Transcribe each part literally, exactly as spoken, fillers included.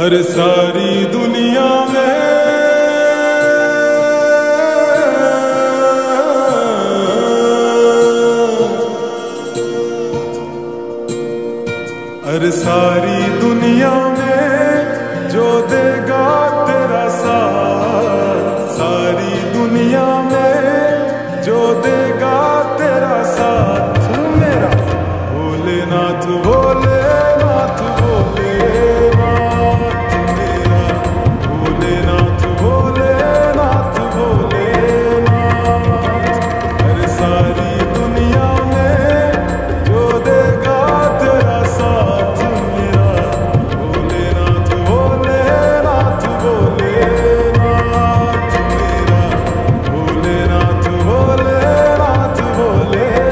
अरे सारी दुनिया में अरे सारी दुनिया में जो देगा तेरा साथ, सारी दुनिया में जो देगा तेरा साथ मेरा भोलेनाथ भोलेनाथ भोलेनाथ मेरा भोलेनाथ भोलेनाथ भोलेनाथ। अरे सारी दुनिया में जो देगा तेरा साथ मेरा भोलेनाथ भोलेनाथ भोलेनाथ मेरा भोलेनाथ भोलेनाथ भोलेनाथ।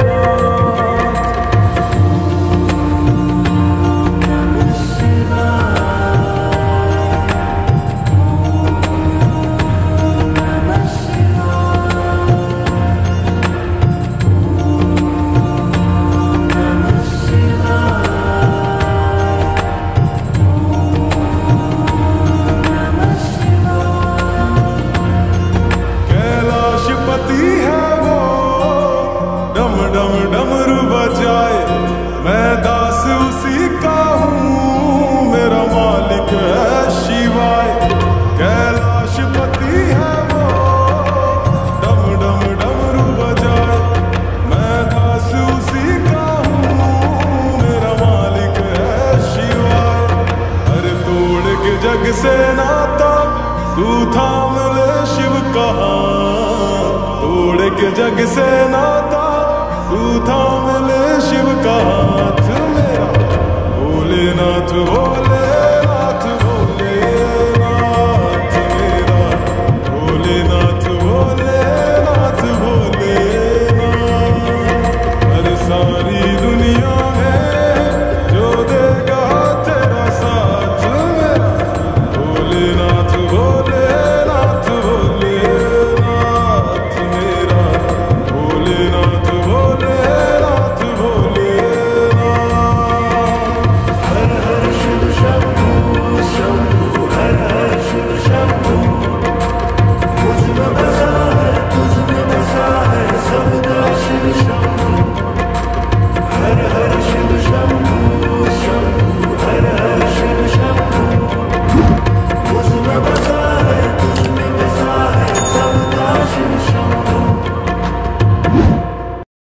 कैलाशपति है वो डम डम डमरू बजाए, मैं दास उसी का हूँ, मेरा मालिक है शिवाय। कैलाशपति है वो डम डम डमरू बजाए, मैं दास उसी का हूँ, मेरा मालिक है शिवाय। अरे तोड़ के जग से नाता तू थाम ले शिव का हाथ, तोड़ के जग से नाता तू थाम ले शिव का हाथ मेरा भोलेनाथ भोले